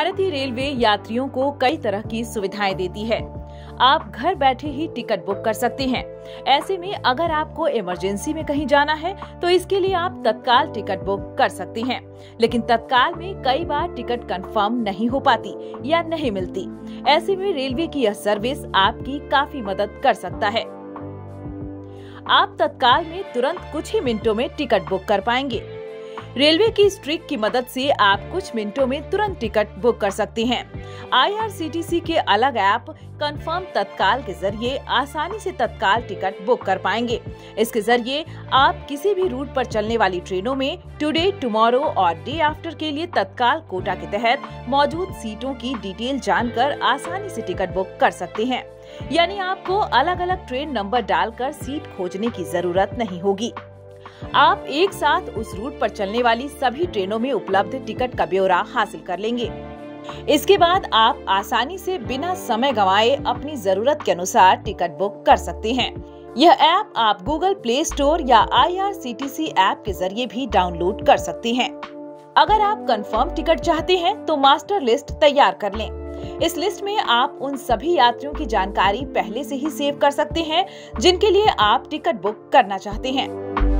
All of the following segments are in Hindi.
भारतीय रेलवे यात्रियों को कई तरह की सुविधाएं देती है। आप घर बैठे ही टिकट बुक कर सकते हैं। ऐसे में अगर आपको इमरजेंसी में कहीं जाना है तो इसके लिए आप तत्काल टिकट बुक कर सकते हैं। लेकिन तत्काल में कई बार टिकट कंफर्म नहीं हो पाती या नहीं मिलती। ऐसे में रेलवे की यह सर्विस आपकी काफी मदद कर सकता है। आप तत्काल में तुरंत कुछ ही मिनटों में टिकट बुक कर पाएंगे। रेलवे की इस ट्रिक की मदद से आप कुछ मिनटों में तुरंत टिकट बुक कर सकते हैं। IRCTC के अलग ऐप कंफर्म तत्काल के जरिए आसानी से तत्काल टिकट बुक कर पाएंगे। इसके जरिए आप किसी भी रूट पर चलने वाली ट्रेनों में टुडे, टुमारो और डे आफ्टर के लिए तत्काल कोटा के तहत मौजूद सीटों की डिटेल जानकर आसानी से टिकट बुक कर सकते हैं। यानी आपको अलग अलग ट्रेन नंबर डालकर सीट खोजने की जरूरत नहीं होगी। आप एक साथ उस रूट पर चलने वाली सभी ट्रेनों में उपलब्ध टिकट का ब्यौरा हासिल कर लेंगे। इसके बाद आप आसानी से बिना समय गंवाए अपनी जरूरत के अनुसार टिकट बुक कर सकते हैं। यह ऐप आप गूगल प्ले स्टोर या IRCTC ऐप के जरिए भी डाउनलोड कर सकते हैं। अगर आप कंफर्म टिकट चाहते हैं तो मास्टर लिस्ट तैयार कर लें। इस लिस्ट में आप उन सभी यात्रियों की जानकारी पहले से ही सेव कर सकते हैं जिनके लिए आप टिकट बुक करना चाहते हैं।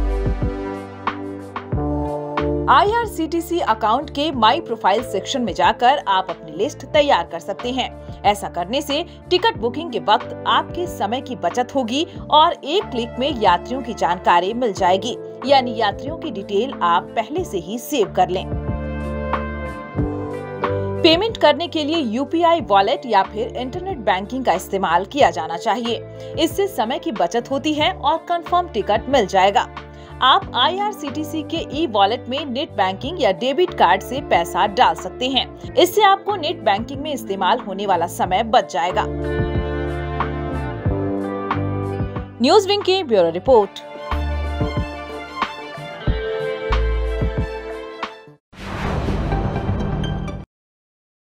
IRCTC अकाउंट के माई प्रोफाइल सेक्शन में जाकर आप अपनी लिस्ट तैयार कर सकते हैं। ऐसा करने से टिकट बुकिंग के वक्त आपके समय की बचत होगी और एक क्लिक में यात्रियों की जानकारी मिल जाएगी। यानी यात्रियों की डिटेल आप पहले से ही सेव कर लें। पेमेंट करने के लिए UPI वॉलेट या फिर इंटरनेट बैंकिंग का इस्तेमाल किया जाना चाहिए। इससे समय की बचत होती है और कंफर्म टिकट मिल जाएगा। आप IRCTC के ई-वॉलेट में नेट बैंकिंग या डेबिट कार्ड से पैसा डाल सकते हैं। इससे आपको नेट बैंकिंग में इस्तेमाल होने वाला समय बच जाएगा। न्यूज़ विंग की ब्यूरो रिपोर्ट।